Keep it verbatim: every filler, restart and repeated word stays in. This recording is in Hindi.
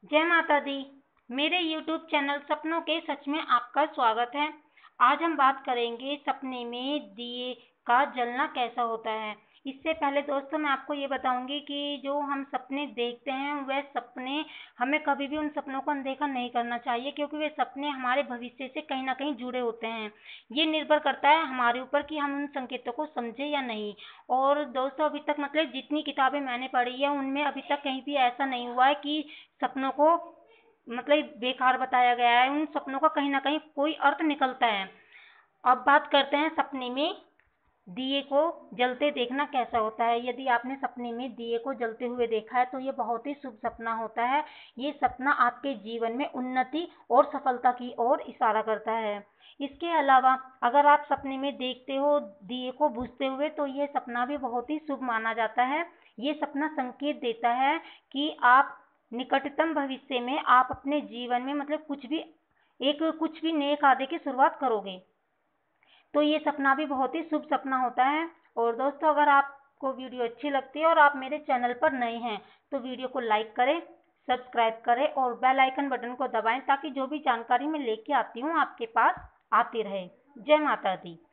जय माता दी। मेरे यूट्यूब चैनल सपनों के सच में आपका स्वागत है। आज हम बात करेंगे सपने में दिए का जलना कैसा होता है। इससे पहले दोस्तों मैं आपको ये बताऊंगी कि जो हम सपने देखते हैं वह सपने हमें कभी भी उन सपनों को अनदेखा नहीं करना चाहिए, क्योंकि वे सपने हमारे भविष्य से कहीं ना कहीं जुड़े होते हैं। ये निर्भर करता है हमारे ऊपर कि हम उन संकेतों को समझे या नहीं। और दोस्तों अभी तक मतलब जितनी किताबें मैंने पढ़ी है उनमें अभी तक कहीं भी ऐसा नहीं हुआ है कि सपनों को मतलब बेकार बताया गया है। उन सपनों का कहीं ना कहीं कोई अर्थ निकलता है। अब बात करते हैं सपने में दिए को जलते देखना कैसा होता है। यदि आपने सपने में दिए को जलते हुए देखा है तो ये बहुत ही शुभ सपना होता है। ये सपना आपके जीवन में उन्नति और सफलता की ओर इशारा करता है। इसके अलावा अगर आप सपने में देखते हो दिए को बुझते हुए तो ये सपना भी बहुत ही शुभ माना जाता है। ये सपना संकेत देता है कि आप निकटतम भविष्य में आप अपने जीवन में मतलब कुछ भी एक कुछ भी नए कार्य की शुरुआत करोगे। तो ये सपना भी बहुत ही शुभ सपना होता है। और दोस्तों अगर आपको वीडियो अच्छी लगती है और आप मेरे चैनल पर नए हैं तो वीडियो को लाइक करें, सब्सक्राइब करें और बेल आइकन बटन को दबाएं, ताकि जो भी जानकारी मैं लेके आती हूँ आपके पास आती रहे। जय माता दी।